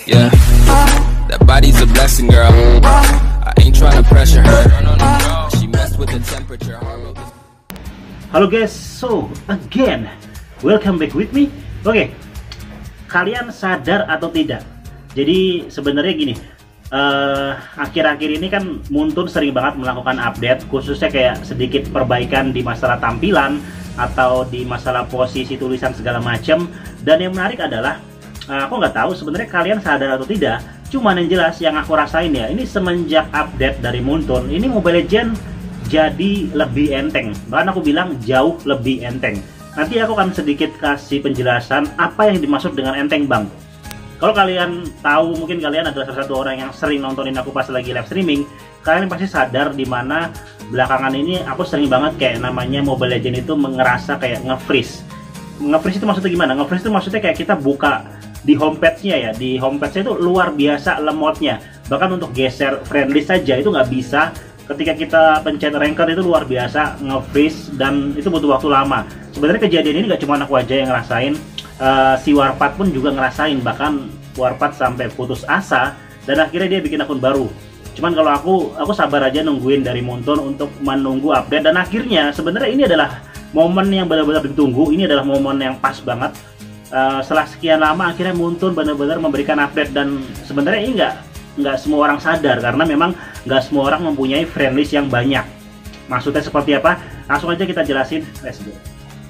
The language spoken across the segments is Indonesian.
Yeah, that body's a blessing, girl. I ain't trying to pressure her. She messed with the temperature. Halo guys, so again, welcome back with me. Oke, kalian sadar atau tidak? Jadi sebenarnya gini, akhir-akhir ini kan Muntun sering banget melakukan update, khususnya kayak sedikit perbaikan di masalah tampilan atau di masalah posisi tulisan segala macam. Dan yang menarik adalah aku nggak tahu sebenarnya kalian sadar atau tidak, cuman yang jelas yang aku rasain ya, ini semenjak update dari Muntun, ini Mobile Legends jadi lebih enteng. Bahkan aku bilang jauh lebih enteng. Nanti aku akan sedikit kasih penjelasan apa yang dimaksud dengan enteng, Bang. Kalau kalian tahu, mungkin kalian adalah salah satu orang yang sering nontonin aku pas lagi live streaming, kalian pasti sadar dimana belakangan ini aku sering banget kayak namanya Mobile Legends itu ngerasa kayak nge-freeze. Nge-freeze itu maksudnya gimana? Nge-freeze itu maksudnya kayak kita buka di homepage-nya ya, di homepage-nya itu luar biasa lemotnya. Bahkan untuk geser friendly saja itu nggak bisa. Ketika kita pencet ranked itu luar biasa nge-freeze dan itu butuh waktu lama. Sebenarnya kejadian ini nggak cuma aku aja yang ngerasain, si Warpath pun juga ngerasain. Bahkan Warpath sampai putus asa dan akhirnya dia bikin akun baru. Cuman kalau aku sabar aja nungguin dari Muntun untuk menunggu update, dan akhirnya sebenarnya ini adalah momen yang benar-benar ditunggu. Ini adalah momen yang pas banget. Setelah sekian lama akhirnya Muntun benar-benar memberikan update, dan sebenarnya ini nggak semua orang sadar karena memang nggak semua orang mempunyai friendlist yang banyak. Maksudnya seperti apa? Langsung aja kita jelasin. Let's go.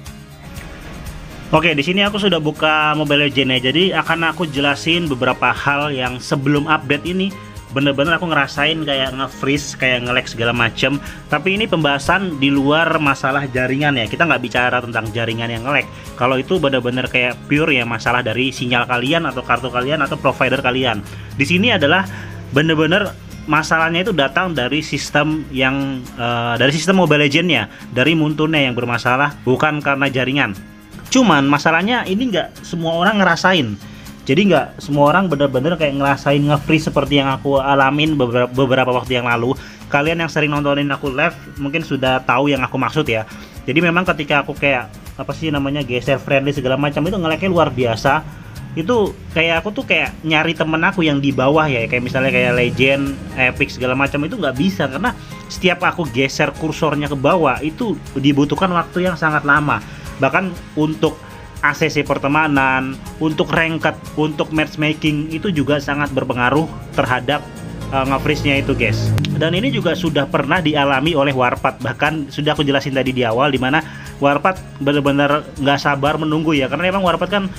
Oke, di sini aku sudah buka Mobile Legends ya. Jadi akan aku jelasin beberapa hal yang sebelum update ini bener-bener aku ngerasain kayak nge-freeze, kayak nge-lag segala macem. Tapi ini pembahasan di luar masalah jaringan ya. Kita nggak bicara tentang jaringan yang nge-lag. Kalau itu bener-bener kayak pure ya masalah dari sinyal kalian atau kartu kalian atau provider kalian. Di sini adalah bener-bener masalahnya itu datang dari sistem yang dari sistem Mobile Legends-nya, dari Muntunnya yang bermasalah, bukan karena jaringan. Cuman masalahnya ini nggak semua orang ngerasain. Jadi nggak semua orang bener-bener kayak ngerasain nge-freeze seperti yang aku alamin beberapa waktu yang lalu. Kalian yang sering nontonin aku live mungkin sudah tahu yang aku maksud ya. Jadi memang ketika aku kayak apa sih namanya geser friendly segala macam itu nge-lagnya luar biasa. Itu kayak aku tuh kayak nyari temen aku yang di bawah ya, kayak misalnya kayak Legend, Epic segala macam itu nggak bisa karena setiap aku geser kursornya ke bawah itu dibutuhkan waktu yang sangat lama. Bahkan untuk ACC pertemanan, untuk ranked, untuk matchmaking itu juga sangat berpengaruh terhadap nge-freeze-nya itu guys. Dan ini juga sudah pernah dialami oleh Warpath. Bahkan sudah aku jelasin tadi di awal dimana Warpath benar-benar nggak sabar menunggu ya, karena emang Warpath kan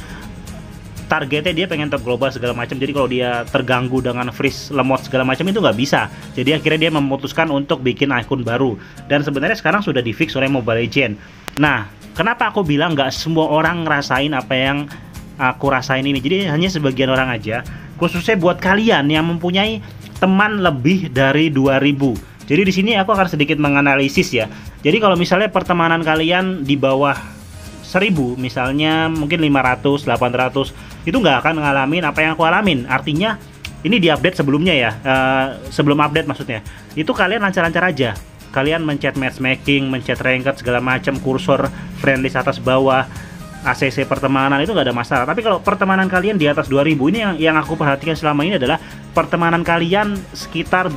targetnya dia pengen top global segala macam. Jadi kalau dia terganggu dengan freeze, lemot segala macam itu nggak bisa. Jadi akhirnya dia memutuskan untuk bikin akun baru. Dan sebenarnya sekarang sudah di fix oleh Mobile Legends. Nah, kenapa aku bilang nggak semua orang ngerasain apa yang aku rasain ini? Jadi hanya sebagian orang aja. Khususnya buat kalian yang mempunyai teman lebih dari 2000. Jadi di sini aku akan sedikit menganalisis ya. Jadi kalau misalnya pertemanan kalian di bawah 1000, misalnya mungkin 500, 800, itu nggak akan ngalamin apa yang aku alamin. Artinya ini di update sebelumnya ya, sebelum update maksudnya. Itu kalian lancar-lancar aja. Kalian mencet matchmaking, mencet ranked segala macam, kursor friendlist atas bawah, ACC pertemanan itu nggak ada masalah. Tapi kalau pertemanan kalian di atas 2000, ini yang aku perhatikan selama ini adalah pertemanan kalian sekitar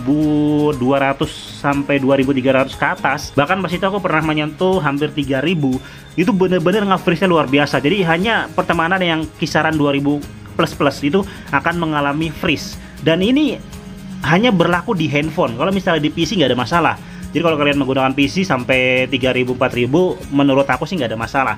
2200 sampai 2300 ke atas. Bahkan pas itu aku pernah menyentuh hampir 3000. Itu bener-bener nge-freeze-nya luar biasa. Jadi hanya pertemanan yang kisaran 2000 plus itu akan mengalami freeze. Dan ini hanya berlaku di handphone. Kalau misalnya di PC nggak ada masalah. Jadi kalau kalian menggunakan PC sampai 3000 4000, menurut aku sih nggak ada masalah.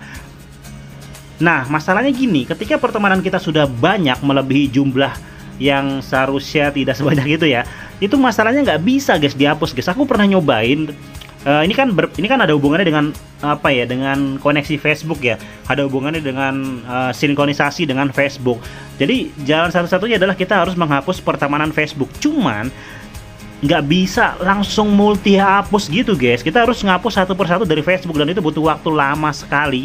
Nah, masalahnya gini, ketika pertemanan kita sudah banyak melebihi jumlah yang seharusnya tidak sebanyak itu ya, itu masalahnya nggak bisa guys dihapus guys. Aku pernah nyobain. Ini kan ada hubungannya dengan apa ya, dengan koneksi Facebook ya, ada hubungannya dengan sinkronisasi dengan Facebook. Jadi jalan satu-satunya adalah kita harus menghapus pertemanan Facebook. Cuman nggak bisa langsung multi hapus gitu guys. Kita harus ngapus satu persatu dari Facebook dan itu butuh waktu lama sekali.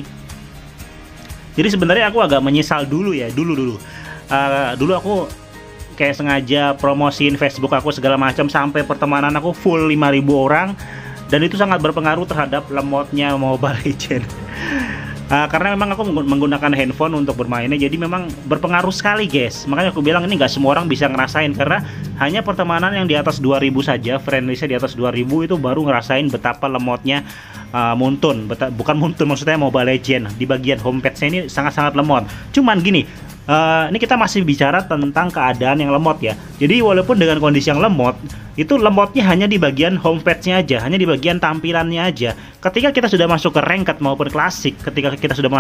Jadi sebenarnya aku agak menyesal dulu ya, dulu aku kayak sengaja promosiin Facebook aku segala macam sampai pertemanan aku full 5000 orang. Dan itu sangat berpengaruh terhadap lemotnya Mobile Legends. Karena memang aku menggunakan handphone untuk bermainnya, jadi memang berpengaruh sekali guys. Makanya aku bilang ini nggak semua orang bisa ngerasain, karena hanya pertemanan yang di atas 2000 saja, friendlist-nya di atas 2000 itu baru ngerasain betapa lemotnya Muntun. Bukan Muntun, maksudnya Mobile Legends. Di bagian homepage-nya ini sangat-sangat lemot. Cuman gini, ini kita masih bicara tentang keadaan yang lemot ya. Jadi walaupun dengan kondisi yang lemot, itu lemotnya hanya di bagian homepage-nya aja, hanya di bagian tampilannya aja. Ketika kita sudah masuk ke ranked maupun klasik, ketika kita sudah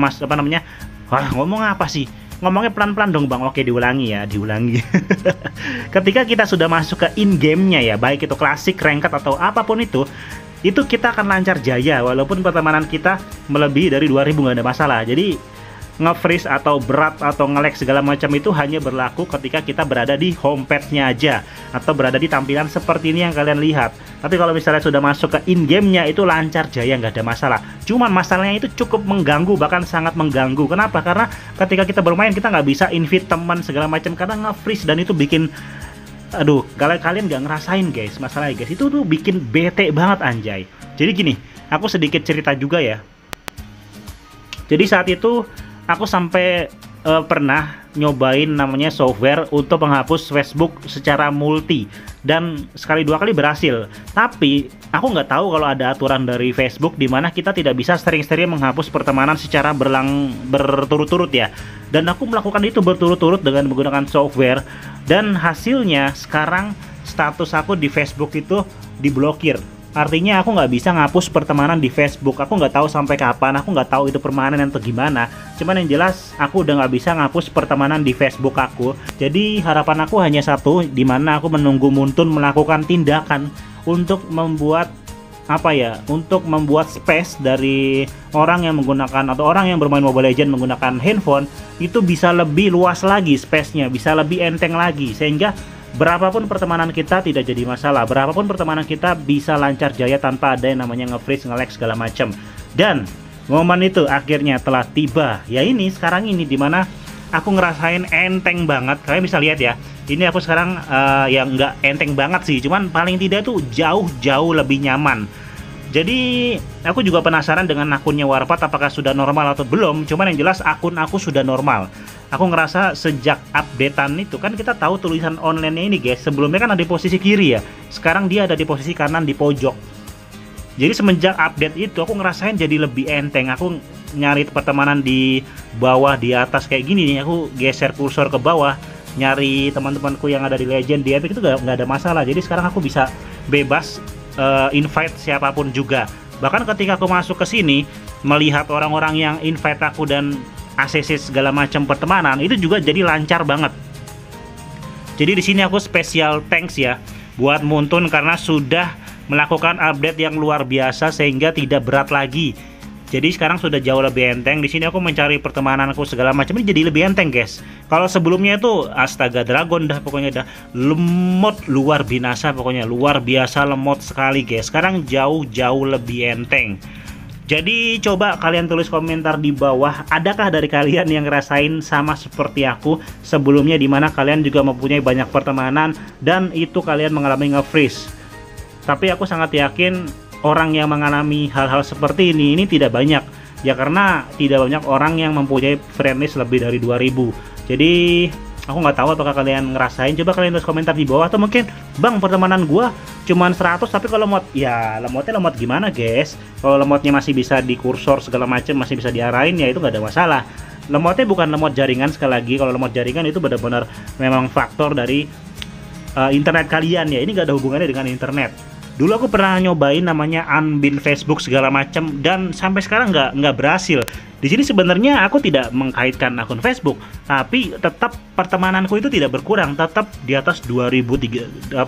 ngomong apa sih? Ngomongnya pelan-pelan dong bang. Oke, diulangi ya, diulangi. Ketika kita sudah masuk ke in-game-nya ya, baik itu klasik, ranked atau apapun itu kita akan lancar jaya walaupun pertemanan kita melebihi dari 2000, nggak ada masalah. Jadi nge-freeze atau berat atau nge-lag segala macam itu hanya berlaku ketika kita berada di homepage-nya aja atau berada di tampilan seperti ini yang kalian lihat. Tapi kalau misalnya sudah masuk ke in-game-nya itu lancar jaya, nggak ada masalah. Cuman masalahnya itu cukup mengganggu, bahkan sangat mengganggu. Kenapa? Karena ketika kita bermain kita nggak bisa invite teman segala macam karena nge-freeze, dan itu bikin, aduh, kalau kalian nggak ngerasain guys, masalahnya guys, itu tuh bikin bete banget anjay. Jadi gini, aku sedikit cerita juga ya. Jadi saat itu aku sampai pernah nyobain namanya software untuk menghapus Facebook secara multi, dan sekali dua kali berhasil. Tapi aku nggak tahu kalau ada aturan dari Facebook di mana kita tidak bisa sering-sering menghapus pertemanan secara berturut-turut ya. Dan aku melakukan itu berturut-turut dengan menggunakan software, dan hasilnya sekarang status aku di Facebook itu diblokir. Artinya aku nggak bisa ngapus pertemanan di Facebook. Aku nggak tahu sampai kapan, aku nggak tahu itu permanen atau gimana. Cuman yang jelas aku udah nggak bisa ngapus pertemanan di Facebook aku. Jadi harapan aku hanya satu, dimana aku menunggu Muntun melakukan tindakan untuk membuat untuk membuat space dari orang yang menggunakan atau orang yang bermain Mobile Legends menggunakan handphone itu bisa lebih luas lagi space-nya, bisa lebih enteng lagi, sehingga berapapun pertemanan kita tidak jadi masalah, berapapun pertemanan kita bisa lancar jaya tanpa ada yang namanya nge-freeze, nge-lag segala macam. Dan momen itu akhirnya telah tiba. Ya ini sekarang ini dimana aku ngerasain enteng banget. Kalian bisa lihat ya. Ini aku sekarang yang nggak enteng banget sih, cuman paling tidak tuh jauh-jauh lebih nyaman. Jadi aku juga penasaran dengan akunnya Warpath apakah sudah normal atau belum. Cuman yang jelas akun aku sudah normal. Aku ngerasa sejak updatean itu kan kita tahu tulisan online-nya ini guys, sebelumnya kan ada di posisi kiri ya, sekarang dia ada di posisi kanan di pojok. Jadi semenjak update itu aku ngerasain jadi lebih enteng. Aku nyari pertemanan di bawah, di atas kayak gini nih, aku geser kursor ke bawah, nyari teman-temanku yang ada di Legend, di Epic itu nggak ada masalah. Jadi sekarang aku bisa bebas invite siapapun juga. Bahkan ketika aku masuk ke sini melihat orang-orang yang invite aku dan ACC segala macam pertemanan itu juga jadi lancar banget. Jadi di sini aku spesial thanks ya buat Muntun karena sudah melakukan update yang luar biasa sehingga tidak berat lagi. Jadi sekarang sudah jauh lebih enteng. Di sini aku mencari pertemananku segala macam ini jadi lebih enteng guys. Kalau sebelumnya itu astaga dragon dah, pokoknya dah lemot luar binasa, pokoknya luar biasa lemot sekali guys. Sekarang jauh-jauh lebih enteng. Jadi coba kalian tulis komentar di bawah, adakah dari kalian yang ngerasain sama seperti aku sebelumnya, dimana kalian juga mempunyai banyak pertemanan dan itu kalian mengalami nge-freeze. Tapi aku sangat yakin orang yang mengalami hal-hal seperti ini tidak banyak ya, karena tidak banyak orang yang mempunyai friendlist lebih dari 2000. Jadi aku nggak tahu apakah kalian ngerasain. Coba kalian tulis komentar di bawah. Atau mungkin bang, pertemanan gua cuman 100 tapi kalau lemot, ya lemotnya lemot gimana guys? Kalau lemotnya masih bisa di kursor segala macam, masih bisa diarahin, ya itu nggak ada masalah. Lemotnya bukan lemot jaringan, sekali lagi kalau lemot jaringan itu benar-benar memang faktor dari internet kalian ya. Ini nggak ada hubungannya dengan internet. Dulu aku pernah nyobain namanya unbin Facebook segala macam dan sampai sekarang nggak berhasil. Di sini sebenarnya aku tidak mengkaitkan akun Facebook, tapi tetap pertemananku itu tidak berkurang, tetap di atas 2300,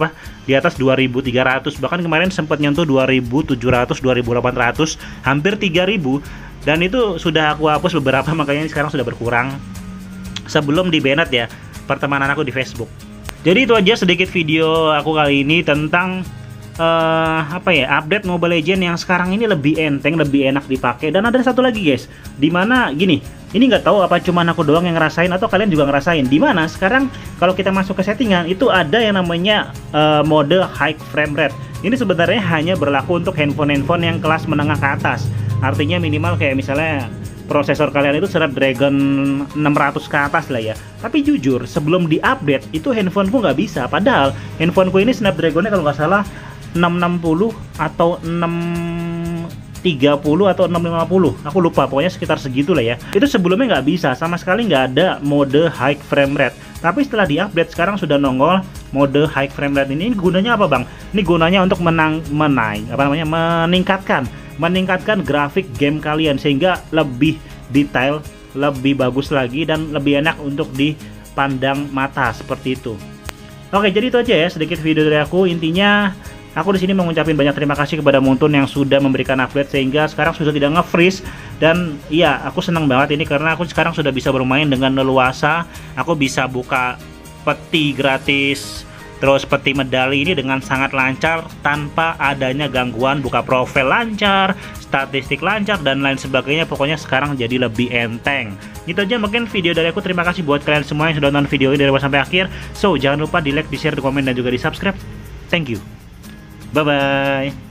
bahkan kemarin sempat nyentuh 2700, 2800, hampir 3000, dan itu sudah aku hapus beberapa, makanya sekarang sudah berkurang sebelum di banned ya pertemanan aku di Facebook. Jadi itu aja sedikit video aku kali ini tentang update Mobile Legends yang sekarang ini lebih enteng, lebih enak dipakai. Dan ada satu lagi guys, dimana gini, ini nggak tahu apa cuma aku doang yang ngerasain atau kalian juga ngerasain, dimana sekarang kalau kita masuk ke settingan itu ada yang namanya mode high frame rate. Ini sebenarnya hanya berlaku untuk handphone-handphone yang kelas menengah ke atas, artinya minimal kayak misalnya prosesor kalian itu Snapdragon 600 ke atas lah ya. Tapi jujur, sebelum di-update itu handphoneku nggak bisa. Padahal handphoneku ini Snapdragonnya kalau nggak salah 660 atau 630 atau 650, aku lupa, pokoknya sekitar segitu lah ya. Itu sebelumnya nggak bisa, sama sekali nggak ada mode high frame rate. Tapi setelah di-update sekarang sudah nongol mode high frame rate ini. Ini gunanya apa bang? Ini gunanya untuk meningkatkan grafik game kalian sehingga lebih detail, lebih bagus lagi, dan lebih enak untuk dipandang mata seperti itu. Oke, jadi itu aja ya sedikit video dari aku. Intinya aku di sini mengucapkan banyak terima kasih kepada Moonton yang sudah memberikan update sehingga sekarang sudah tidak nge-freeze. Dan iya, aku senang banget ini karena aku sekarang sudah bisa bermain dengan leluasa. Aku bisa buka peti gratis, terus peti medali ini dengan sangat lancar tanpa adanya gangguan, buka profil lancar, statistik lancar, dan lain sebagainya. Pokoknya sekarang jadi lebih enteng. Itu aja mungkin video dari aku. Terima kasih buat kalian semua yang sudah nonton video ini dari awal sampai akhir. So, jangan lupa di like, di share, di komen, dan juga di subscribe. Thank you. Bye-bye.